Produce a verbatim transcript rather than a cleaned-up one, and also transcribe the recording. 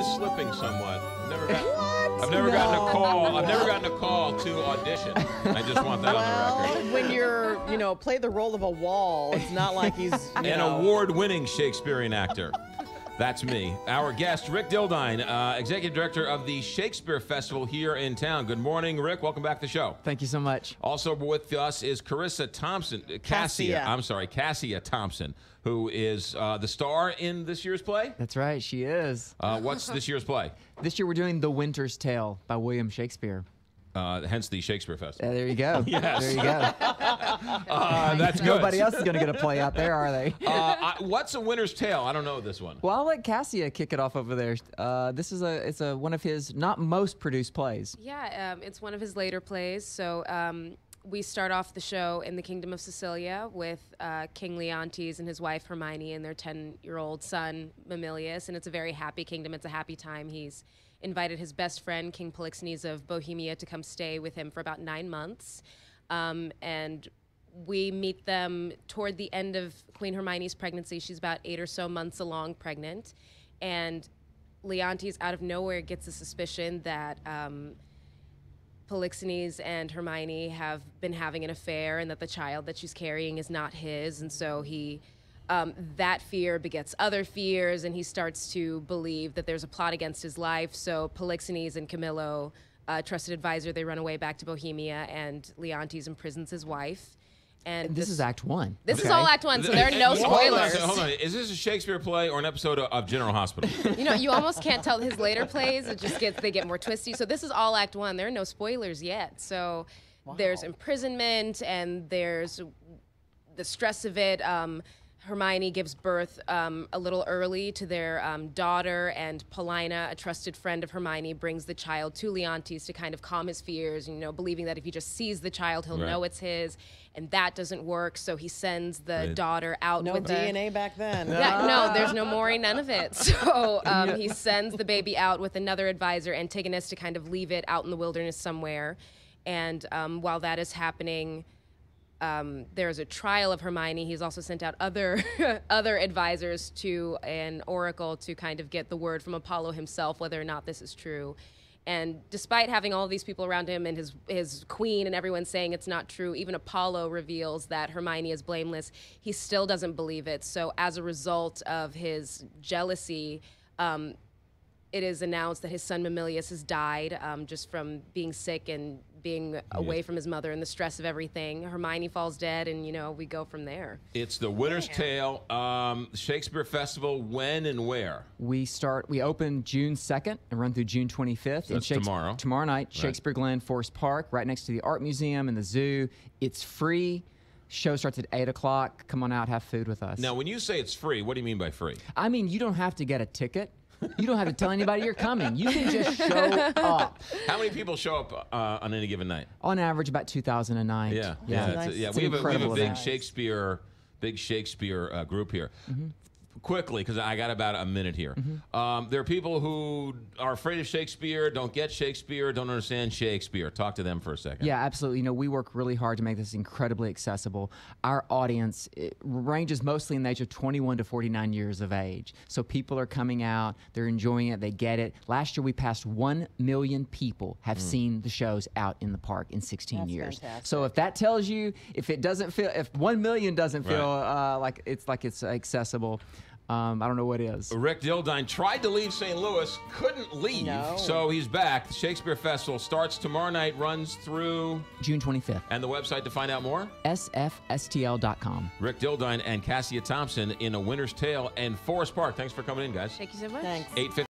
slipping somewhat. I've never gotten, What? I've never No. gotten a call. I've never gotten a call to audition. I just want that well, on the record. when you're, you know, play the role of a wall, it's not like he's you An know. award-winning Shakespearean actor. That's me. Our guest, Rick Dildine, uh, Executive Director of the Shakespeare Festival here in town. Good morning, Rick. Welcome back to the show. Thank you so much. Also with us is Carissa Thompson. uh, Cassia. Cassia. I'm sorry, Cassia Thompson, who is uh, the star in this year's play. That's right, she is. Uh, what's this year's play? This year we're doing The Winter's Tale by William Shakespeare. Uh, hence the Shakespeare Festival. Uh, there you go. Yes. There you go. Uh, that's good. Nobody else is going to get a play out there, are they? Uh, I, what's A Winter's Tale? I don't know this one. Well, I'll let Cassia kick it off over there. Uh, this is a it's a one of his not most produced plays. Yeah, um, it's one of his later plays. So um, we start off the show in the Kingdom of Sicilia with uh, King Leontes and his wife Hermione and their ten-year-old son Mamilius, and it's a very happy kingdom. It's a happy time. He's invited his best friend, King Polixenes of Bohemia, to come stay with him for about nine months. Um, and we meet them toward the end of Queen Hermione's pregnancy. She's about eight or so months along pregnant. And Leontes, out of nowhere, gets a suspicion that um, Polixenes and Hermione have been having an affair and that the child that she's carrying is not his. And so he... Um, that fear begets other fears, and he starts to believe that there's a plot against his life. So Polixenes and Camillo, uh, trusted advisor, they run away back to Bohemia, and Leontes imprisons his wife. And, And this, this is Act One. This Okay. is all Act One, so there are no Hold on, spoilers. hold on. Is this a Shakespeare play or an episode of, of General Hospital? You know, you almost can't tell his later plays. It just gets they get more twisty. So this is all Act One. There are no spoilers yet. So Wow. there's imprisonment, and there's the stress of it. Um, Hermione gives birth um, a little early to their um, daughter, and Paulina, a trusted friend of Hermione, brings the child to Leontes to kind of calm his fears, you know, believing that if he just sees the child, he'll Right. know it's his, and that doesn't work, so he sends the Right. daughter out No with D N A the... back then. Yeah, no, there's no Maury, none of it. So um, he sends the baby out with another advisor, Antigonus, to kind of leave it out in the wilderness somewhere, and um, while that is happening... Um, there's a trial of Hermione. He's also sent out other other advisors to an oracle to kind of get the word from Apollo himself whether or not this is true. And despite having all of these people around him and his his queen and everyone saying it's not true, even Apollo reveals that Hermione is blameless. He still doesn't believe it. So as a result of his jealousy, um, it is announced that his son Mamilius has died um, just from being sick and being away from his mother and the stress of everything. Hermione falls dead, and, you know, we go from there. It's The Winter's Tale. Um, Shakespeare Festival, when and where? We start. We open June second and run through June twenty-fifth. So that's tomorrow. Tomorrow night, Shakespeare Glen Forest Park, right next to the Art Museum and the zoo. It's free. Show starts at eight o'clock. Come on out, have food with us. Now, when you say it's free, what do you mean by free? I mean, you don't have to get a ticket. You don't have to tell anybody you're coming. You can just show up. How many people show up uh, on any given night? On average, about two thousand a night. Yeah, yeah. yeah, Nice. it's a, yeah. It's We an have, a, we have a incredible big event. Shakespeare, big Shakespeare uh, group here. Mm-hmm. Quickly, because I got about a minute here. Mm-hmm. Um, there are people who are afraid of Shakespeare, don't get Shakespeare, don't understand Shakespeare. Talk to them for a second. Yeah, absolutely. You know, we work really hard to make this incredibly accessible. Our audience it ranges mostly in the age of twenty-one to forty-nine years of age. So people are coming out, they're enjoying it, they get it. Last year we passed one million people have seen the shows out in the park in sixteen That's years. fantastic. So if that tells you, if it doesn't feel, if one million doesn't feel Right. uh, like it's like it's accessible, Um, I don't know what is. Rick Dildine tried to leave Saint Louis, couldn't leave, No. so he's back. The Shakespeare Festival starts tomorrow night, runs through, June twenty-fifth. and the website to find out more? S F S T L dot com. Rick Dildine and Cassia Thompson in A Winter's Tale and Forest Park. Thanks for coming in, guys. Thank you so much. Thanks. eight fifty